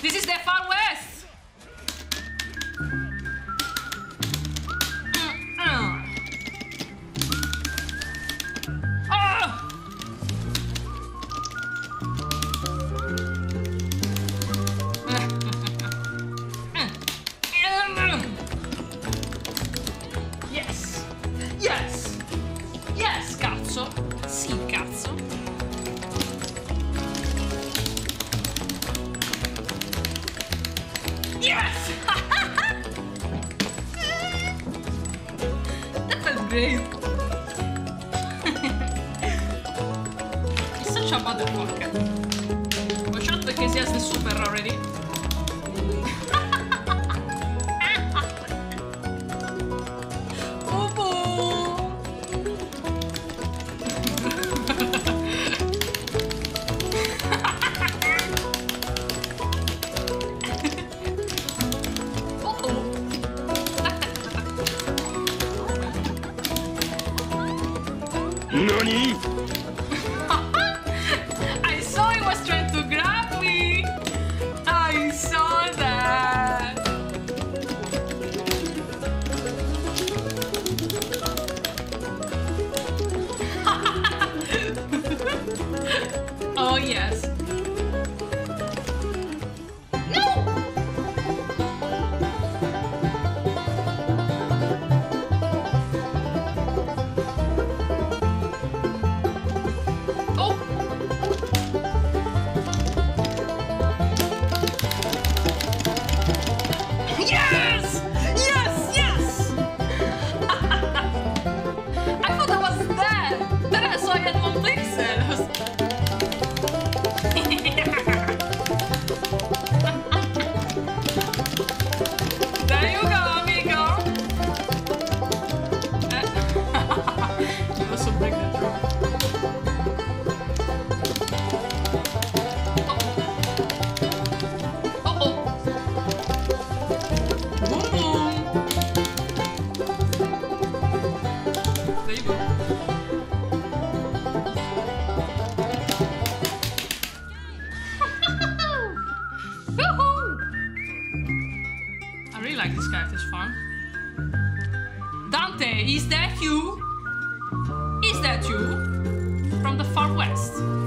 This is the Far West! Yes! Yes! Yes, cazzo! Sì, cazzo! Yes! That felt great! He's such a motherfucker. Watch out because he has the super already. NANI?! I saw he was trying to grab me! I saw that! Oh yes! Yes! Yes! Yes! I thought I was dead! Then I saw I had 1 pixel! There you go, amigo! You also break that through. There you go. Woohoo! I really like this character's fun. Dante, is that you? Is that you? From the Far West.